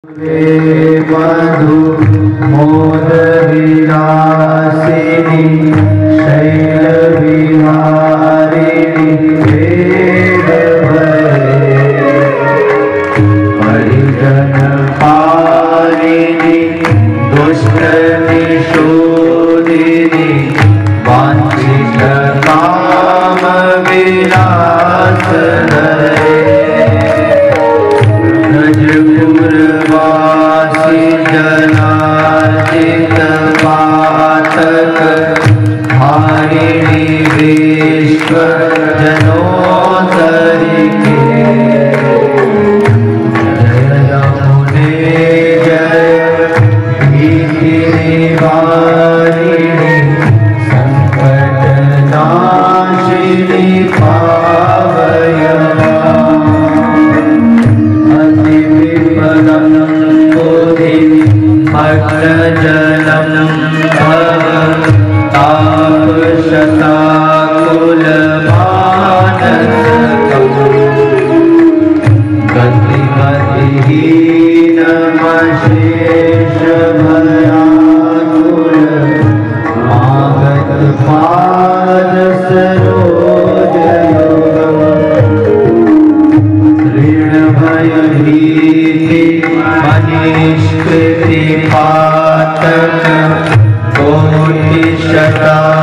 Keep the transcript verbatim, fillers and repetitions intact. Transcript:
मधु मोद विलासिनी शैल विहारिणी वेद भरे परिजन पालिनी दुष्ट निशोदिनी वांछित काम विलास ब्रजपुरवासी जनार्जित पातक हारिणी विश्व जनोदरिके जय यमुने जय भीति निवारिणी संकट नाशिनी पावय भक्तजनं भव तापशताकुलमानसकम् गतिमतिहीनमशेष भयाकुल मागधपाद सरोजयुगम् ऋणभयभीति मनिष्कृति पातक कोटि शता